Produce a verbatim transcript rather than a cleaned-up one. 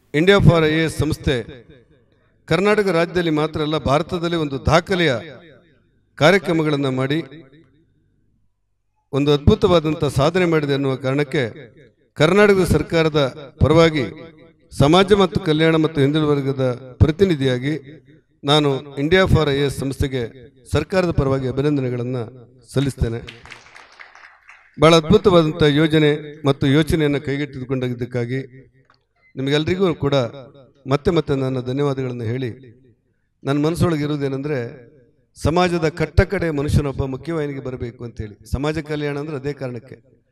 India for I A S ಸಂಸ್ಥೆ ಕರ್ನಾಟಕ ರಾಜ್ಯದಲ್ಲಿ ಮಾತ್ರ ಅಲ್ಲ, ಭಾರತದಲ್ಲಿ ಒಂದು ದಾಖಲೆಯ ಕಾರ್ಯಕ್ರಮಗಳನ್ನು ಮಾಡಿ ಒಂದು ಅದ್ಭುತವಾದಂಥ ಸಾಧನೆ ಮಾಡಿದೆ ಅನ್ನುವ ಕಾರಣಕ್ಕೆ ಕರ್ನಾಟಕ ಸರ್ಕಾರದ ಪರವಾಗಿ ಸಮಾಜ ಮತ್ತು ಕಲ್ಯಾಣ ಮತ್ತು ಹಿಂದುಳಿದ ವರ್ಗದ ಪ್ರತಿನಿಧಿಯಾಗಿ ನಾನು India for I A S ಸಂಸ್ಥೆಗೆ ಸರ್ಕಾರದ ಪರವಾಗಿ ಅಭಿನಂದನೆಗಳನ್ನು ಸಲ್ಲಿಸ್ತೇನೆ. ಬಹಳ ಅದ್ಭುತವಾದಂಥ ಯೋಜನೆ ಮತ್ತು ಯೋಚನೆಯನ್ನು ಕೈಗೆತ್ತಿಕೊಂಡಾಗಿದ್ದಕ್ಕಾಗಿ ನಿಮಗೆಲ್ಲರಿಗೂ ಕೂಡ ಮತ್ತೆ ಮತ್ತೆ ನನ್ನ ಧನ್ಯವಾದಗಳನ್ನು ಹೇಳಿ, ನನ್ನ ಮನಸ್ಸೊಳಗೆ ಇರುವುದೇನೆಂದರೆ, ಸಮಾಜದ ಕಟ್ಟ ಕಡೆ ಮನುಷ್ಯನೊಬ್ಬ ಮುಖ್ಯವಾಹಿನಿಗೆ ಬರಬೇಕು ಅಂತೇಳಿ. ಸಮಾಜ ಕಲ್ಯಾಣ ಅಂದರೆ ಅದೇ ಕಾರಣಕ್ಕೆ.